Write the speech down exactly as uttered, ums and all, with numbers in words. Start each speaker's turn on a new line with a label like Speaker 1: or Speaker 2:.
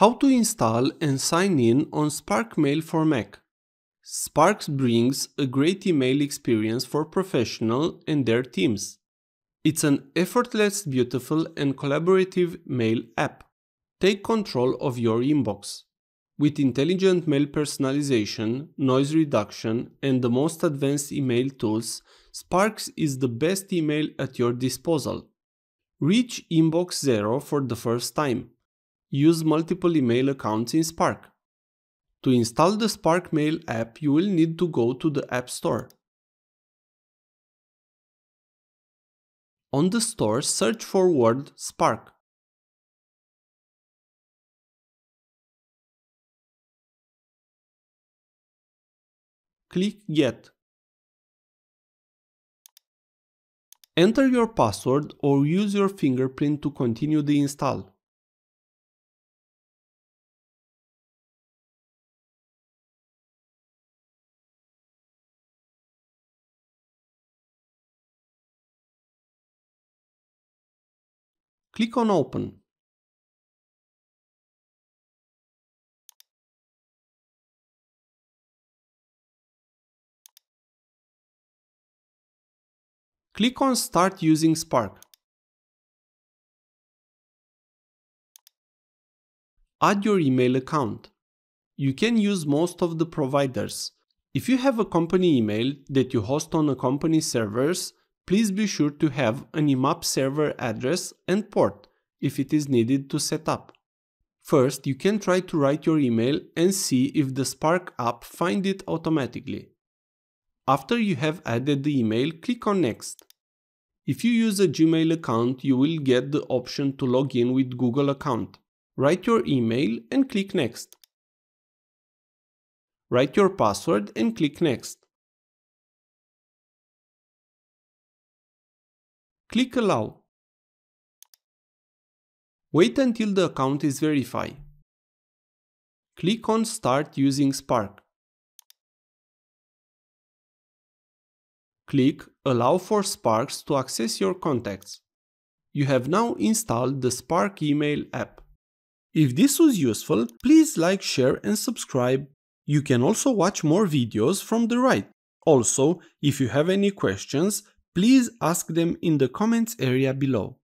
Speaker 1: How to install and sign in on Spark Mail for Mac. Spark brings a great email experience for professionals and their teams. It's an effortless, beautiful, and collaborative mail app. Take control of your inbox. With intelligent mail personalization, noise reduction, and the most advanced email tools, Spark is the best email at your disposal. Reach Inbox Zero for the first time. Use multiple email accounts in Spark. To install the Spark Mail app, you will need to go to the App Store. On the store, search for word Spark. Click Get. Enter your password or use your fingerprint to continue the install. Click on Open. Click on Start using Spark. Add your email account. You can use most of the providers. If you have a company email that you host on a company servers, please be sure to have an I M A P server address and port if it is needed to set up. First, you can try to write your email and see if the Spark app finds it automatically. After you have added the email, click on Next. If you use a Gmail account, you will get the option to log in with Google account. Write your email and click Next. Write your password and click Next. Click Allow. Wait until the account is verified. Click on Start using Spark. Click Allow for Sparks to access your contacts. You have now installed the Spark email app. If this was useful, please like, share and subscribe. You can also watch more videos from the right. Also, if you have any questions, please ask them in the comments area below.